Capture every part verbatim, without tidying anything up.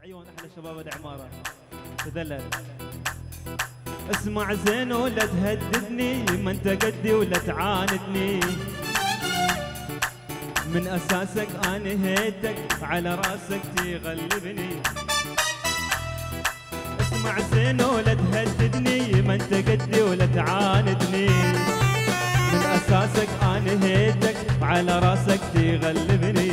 العيون احلى شباب العماره تدلل. اسمع زين ولا تهددني، ما انت قدي ولا تعاندني، من اساسك انا هيتك على راسك تغلبني. اسمع زين ولا تهددني، ما انت قدي ولا تعاندني، من اساسك انا هيتك على راسك تغلبني.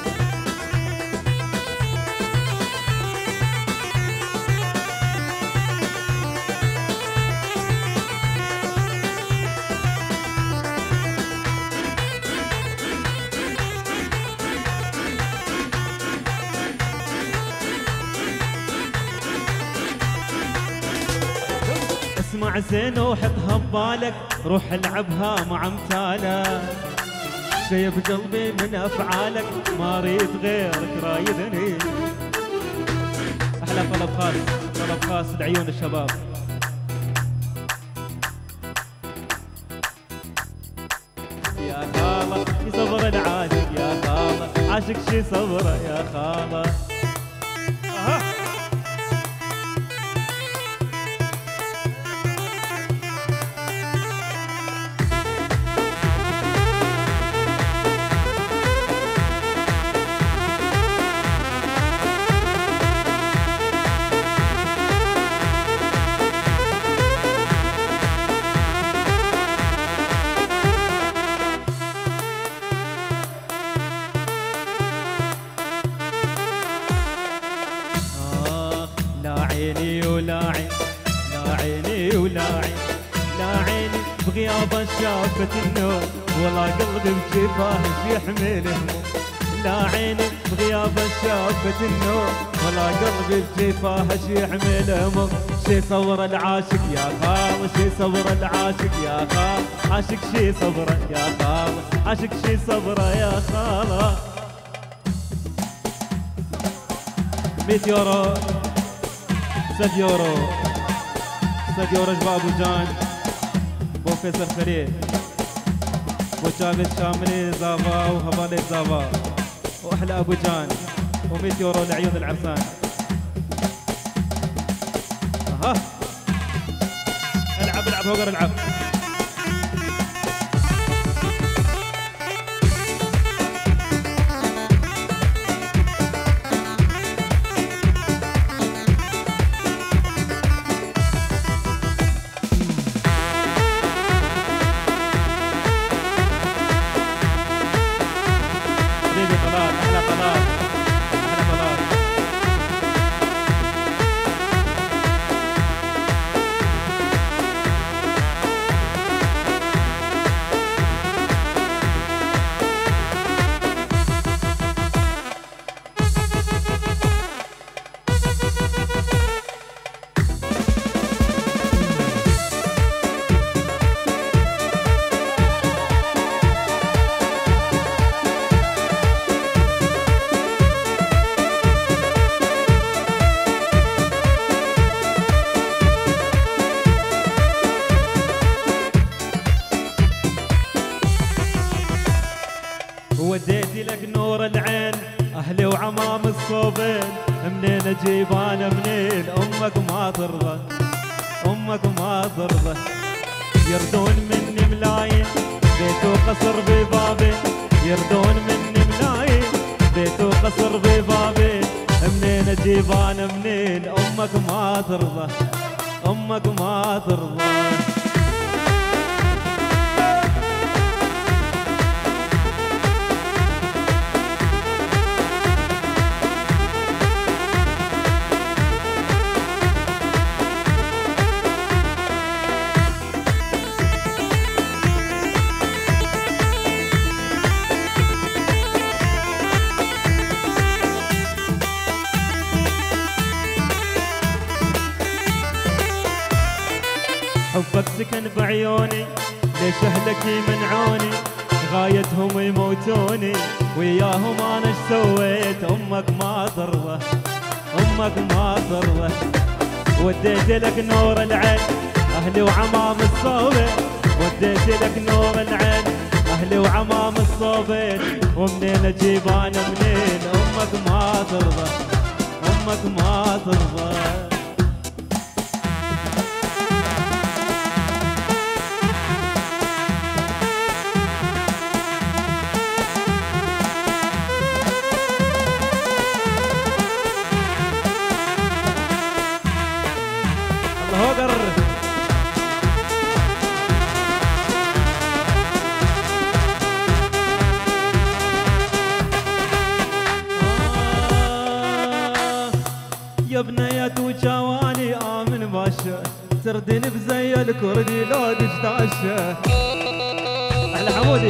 اسمع زين وحطها ببالك، روح العبها مع امثالك، شي بقلبي من افعالك، ما اريد غيرك رايدني. احلى طلب خاص، طلب خاص لعيون الشباب. يا خالة في صبر العاشق، يا خالة عاشق شي صبره يا خالة. أه. عيني ولا عين، لا عيني ولا عين، لا عيني بغيابه شافت النور، ولا قلبي بجفاه يحمل هموم. لا عيني بغيابه شافت النور، ولا قلبي بجفاه يحمل هموم. شي صبر العاشق يا خال، شي صبر العاشق يا خال، عاشق شي صبره يا خال، عاشق شي صبره يا خاله. مية يورو ست يورو، ست يورو شباب وجان، بو فيصل خليل، بو شاغل شاملي زافا وهبالي زافا، واحلى ابو جان، ومية يورو لعيون العرسان. اها العب العب هوقر العب. وديتي لك نور العين، اهلي وعمام الصوبين، منين اجيب انا منين؟ امك ما ترضى، امك ما ترضى. يردون مني ملايين، بيت وقصر ببابي، يردون مني ملايين، بيت وقصر ببابي، منين اجيب انا منين؟ امك ما ترضى، امك ما ترضى. حبك سكن بعيوني، ليش اهلك يمنعوني؟ غايتهم يموتوني، وياهم انا ايش سويت؟ امك ما ترضى، امك ما ترضى. وديت لك نور العين، اهلي وعمام الصوبين، وديت لك نور العين، اهلي وعمام الصوبين، ومنين اجيب انا منين؟ امك ما ترضى، غرامك ما ترضى. الله أكبر. يا بنية وجواني آمن باشا تردين بزي الكردي لو دشتاشة. أحلى حمودي.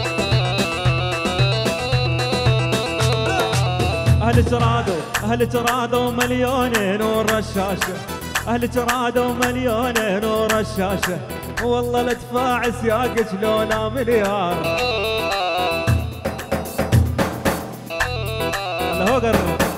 أهل ترادو أهل ترادو مليونين ورشاشة. أهل ترادو مليونين ورشاشة. والله لا تفاعس ياقج لولا مليار. الله أكبر.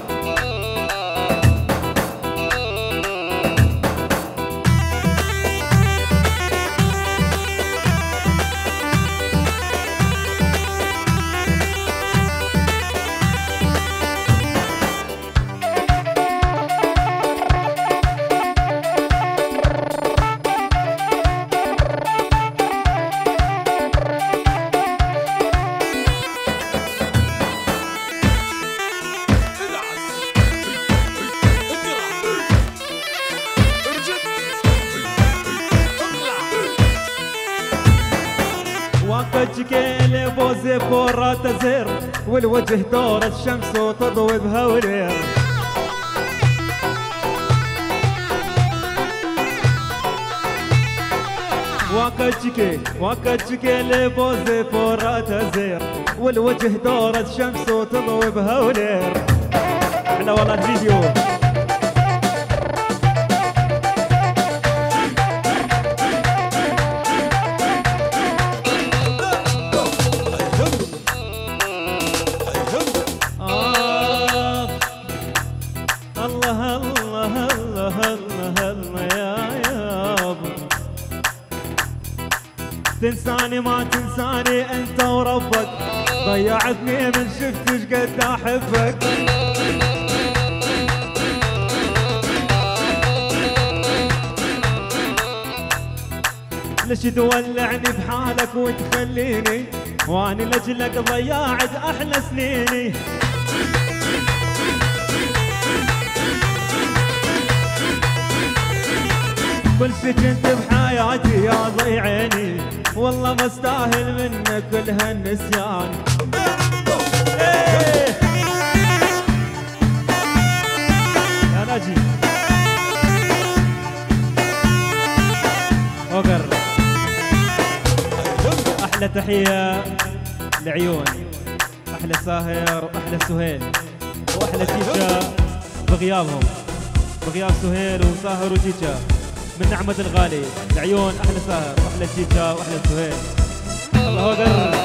وجهك بوزي فورات زير والوجه دور الشمس وتضوي بها ولير. وكجك وكجك لبوزي فورات زير والوجه دور الشمس وتضوي بها ولير. احنا والله الفيديو تنساني ما تنساني انت وربك ضيعتني من شفتش قد احبك. ليش تولعني بحالك وتخليني واني لاجلك ضيعت احلى سنيني. كل شي كنت بحياتي يا ضي عيني والله ما استاهل منك كل هالنسيان. إيه. يا ناجي اوكر. احلى تحيه لعيون احلى ساهر واحلى سهيل واحلى تيجا بغيابهم بغياب سهيل وساهر وتيجا من نعمة الغالي. العيون احلى ساهر واحلى تيجا واحلى سهيل. الله اكبر.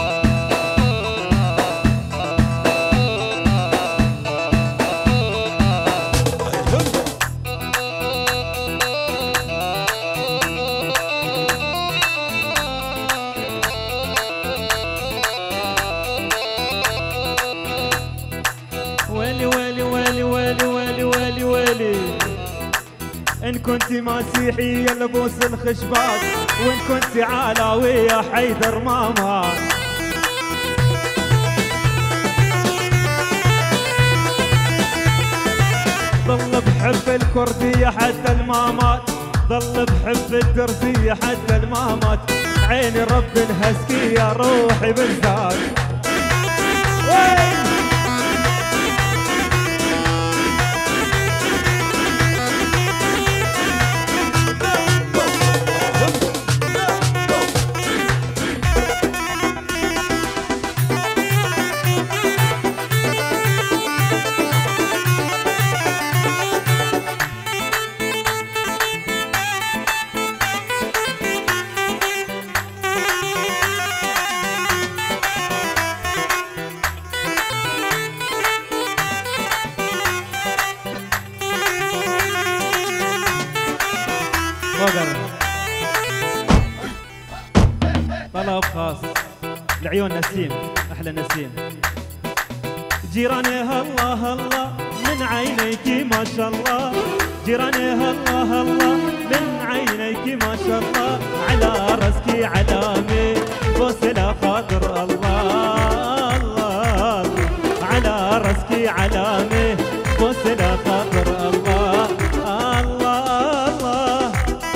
ويلي ويلي ويلي ويلي ويلي ويلي ويلي. إن كنت مسيحية لبوس الخشبات وإن كنت علاوية حيدر ماما. ظل بحب الكردية حتى المامات ظل بحب الدرزية حتى المامات. عيني رب الهسكية روحي بالذات. طلب خاص لعيون نسيم احلى نسيم. جيراني هلا هلا من من عينيك ما شاء الله جيرانها الله الله من عينيك ما شاء الله على راسك علامة بوس لا خاطر الله الله على راسك علامة بوس لا خاطر الله الله الله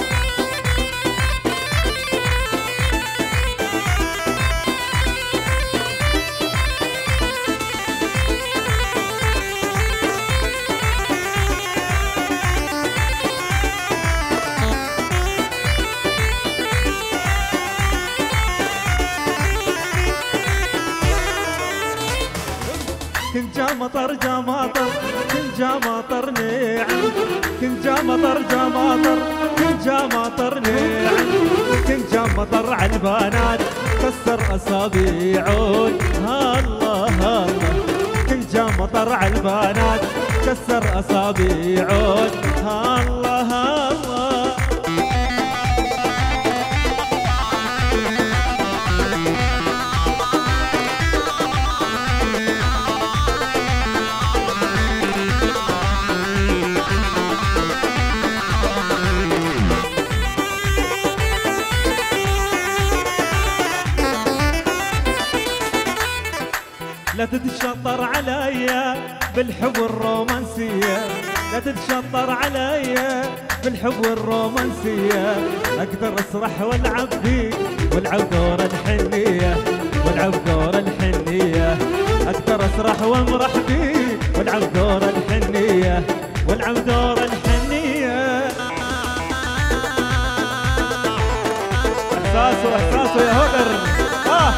كنت جا مطر جا مطر كنت جا مطر نعم كنت جا مطر جا مطر كنت جا مطر نعم كنت جا مطر على البنات كسر اصابيعون الله الله كنت جا مطر على البنات كسر اصابيعون الله الله لا تتشطر عليا بالحب والرومانسية لا تتشطر عليا بالحب والرومانسية أقدر أسرح والعب بيك والعب دور الحنية والعب دور الحنية أقدر أسرح وامرح بيك والعب دور الحنية والعب دور الحنية إحساسه إحساسه يا هدر آه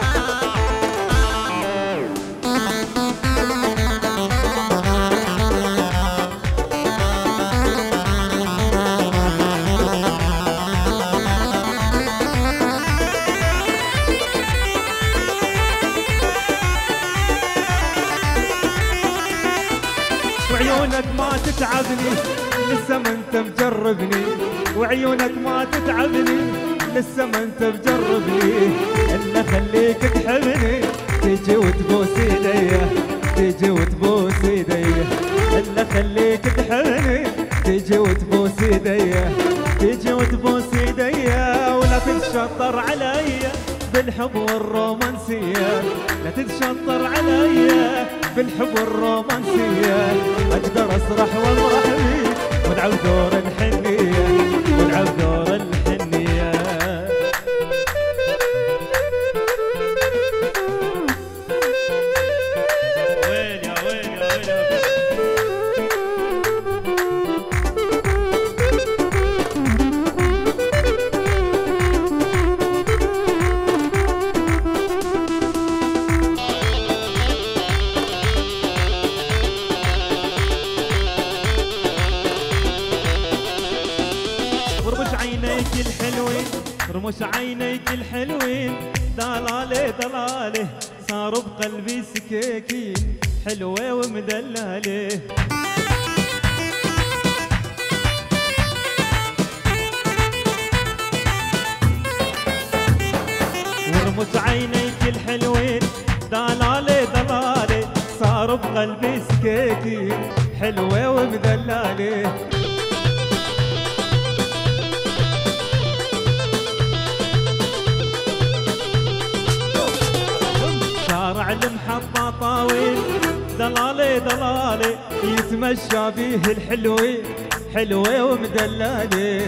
وعيونك ما تتعبني لسه ما انت مجربني وعيونك ما تتعبني لسه ما انت مجربني الا خليك تحبني تيجي وتبوس ايديا تيجي وتبوس ايديا الا خليك تحبني تيجي وتبوس ايديا تيجي وتبوس ايديا ولا تتشطر عليا بالحب والرومانسية لا تتشطر عليا بالحب والرومانسية أقدر أسرح وأمرح بيك ونلعب دور الحنية ونلعب دور الحنية وين يا وين يا وين يا عينيك الحلوين رموش عينيك الحلوين دلالي دلالي صاروا بقلبي سكاكين حلوة ومدلالة ورموش عينيك الحلوين دلالي دلالي صاروا بقلبي سكاكين حلوة ومدلالة شارع المحطة طاويل دلالي دلالي يتمشى بيه الحلوين حلوة ومدلالة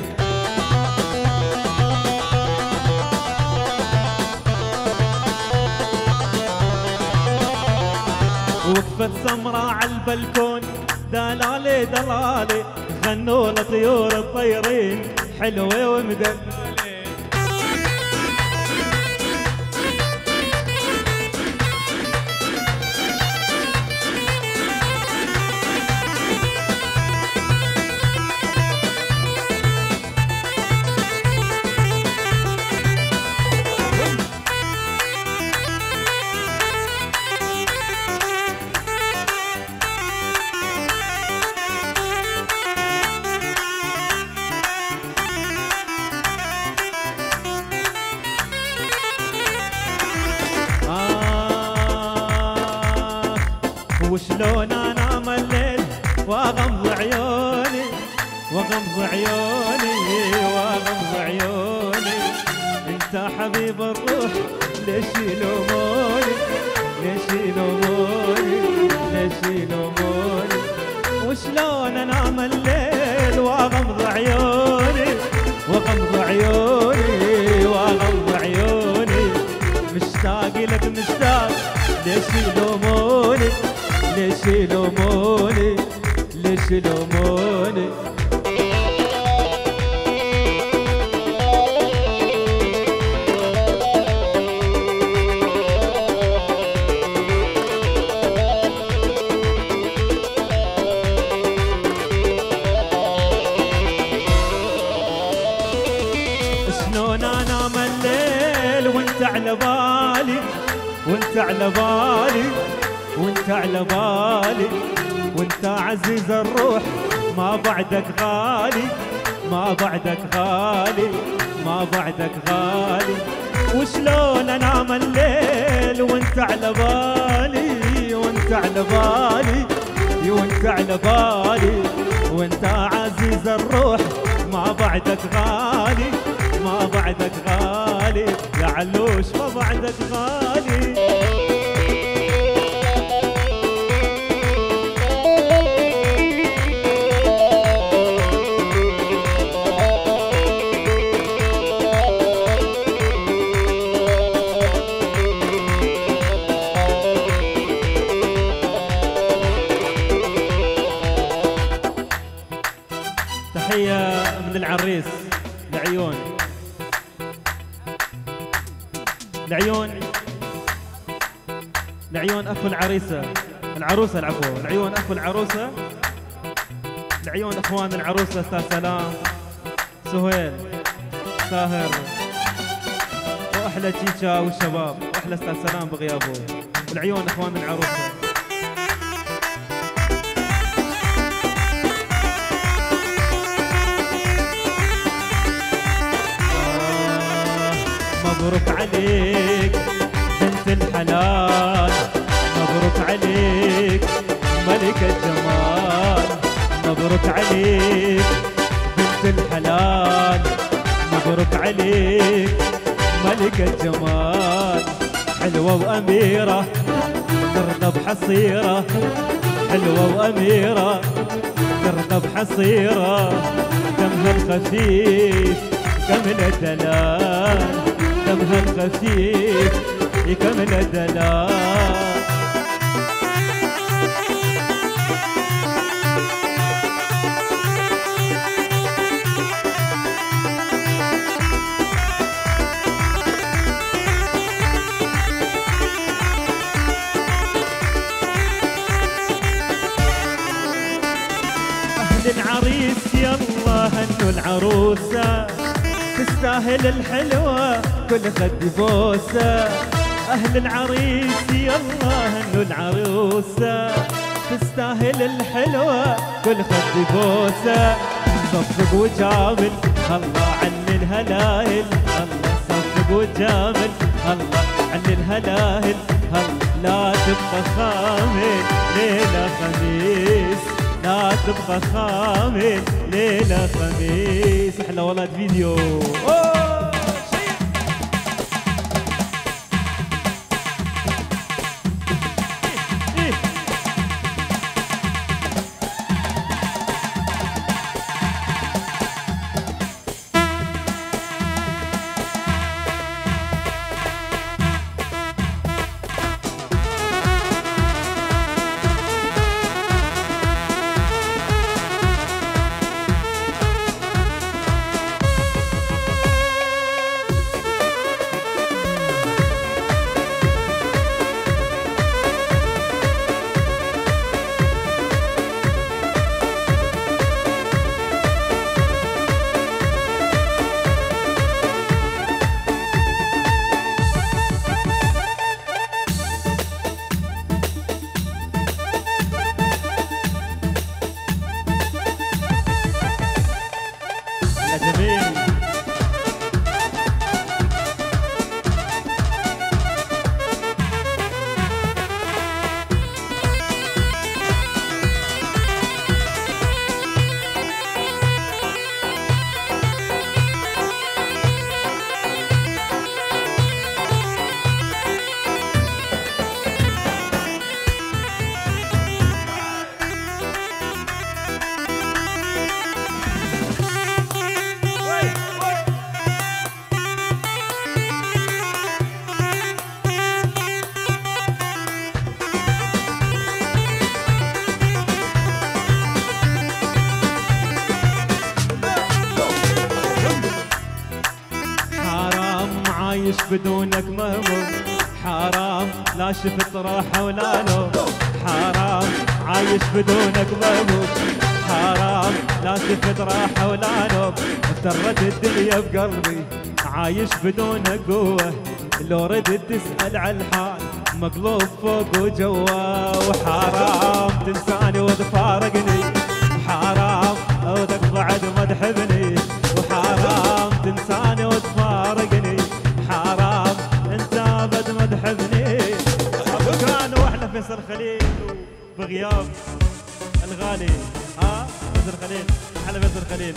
وقفت سمرة على البلكون دلالي دلالي غنوا لطيور الطيرين حلوة ومدلالة وشلون انا مليت واغمض عيوني واغمض عيوني واغمض عيوني انت حبيب الروح ليش يلوموني ليش يلوموني ليش يلوموني وشلون انام الليل واغمض عيوني واغمض عيوني واغمض عيوني مشتاق لك مشتاق ليش يلوموني ليش يلوموني ليش يلوموني شلون انام الليل وانت على بالي وانت على بالي وانت على بالي وانت عزيز الروح ما بعدك غالي ما بعدك غالي ما بعدك غالي وشلون انام الليل وانت على بالي وانت على بالي وانت على بالي وانت عزيز الروح ما بعدك غالي ما بعدك غالي يا علوش ما بعدك غالي تحية من العريس لعيون لعيون لعيون اخو العريسه العروسه العفو لعيون اخو العروسه لعيون اخوان العروسه استاذ سلام سهيل ساهر واحلى تشيتشا والشباب واحلى استاذ سلام بغيابه ولعيون اخوان العروسه مبروك عليك بنت الحلال مبروك عليك ملك الجمال مبروك عليك بنت الحلال مبروك عليك ملك الجمال حلوة وأميرة ترضى بحصيرة حلوة وأميرة ترضى بحصيرة دمها الخفيف كمل الدلال دمها الخفيف يكمل الدلال أهل العريس يلا هنوا العروسة تستاهل الحلوة كل خد بوسة أهل العريس يلا هنوا العروسة تستاهل الحلوة كل خد بوسة صفق وجامل الله عن الهلاهل الله صفق وجامل الله عن الهلاهل الله لا تبقى خامل ليلة خميس لا تبقى خامل ليلة خميس احلى ولد فيديو أوه. بدونك مهموم، حرام لا شفت راحة ولا نوم، حرام عايش بدونك مهموم، حرام لا شفت راحة ولا نوم، افترت الدنيا بقلبي عايش بدونك قوة، لو ردت تسأل على الحال مقلوب فوق وجوا، وحرام تنساني وتفارقني، حرام عودك بعد ما تحبني، وحرام تنساني وتفارقني، حرام انت ابد ما تحبني. بكران واحنا فيصل خليل بغياب الغالي، ها فيصل خليل، احلى فيصل خليل.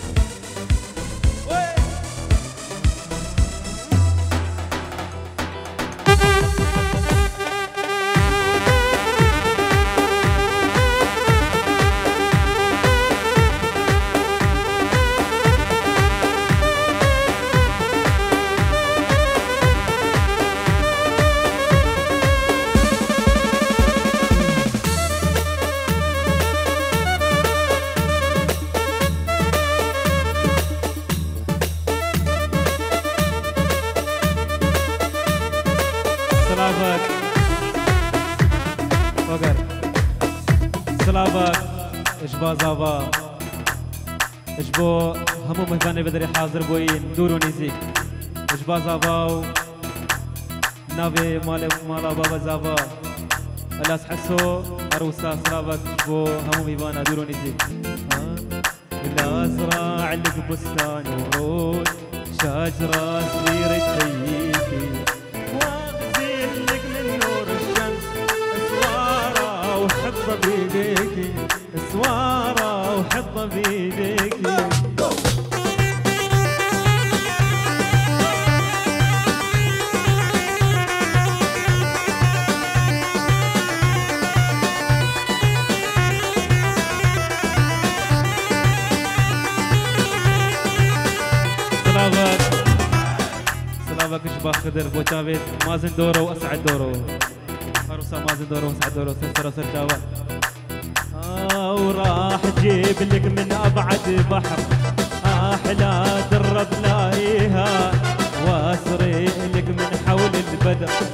سلامك فقر سلامك اشبا زابا اشبو همو مهباني بدري حاضر بوين دورو نيزيك اشبا زابا نافي مالي مالا بابا زابا الاس حسو اروسا سلامك اشبو همو مهبانا دورو نيزيك لا ازرع لك بستان ورود شجرة سيرة تيكي وحطه بيديكي سوارة وحطه بيديكي سلامك سلامك اشباه خضر بوتابيت مازن دوره واسعد دوره عروسة مازن دوره واسعد دوره سلسلة سلسلة آه وراح اجيب لك من ابعد بحر احلى درة تلاقيها واسري لك من حول البدر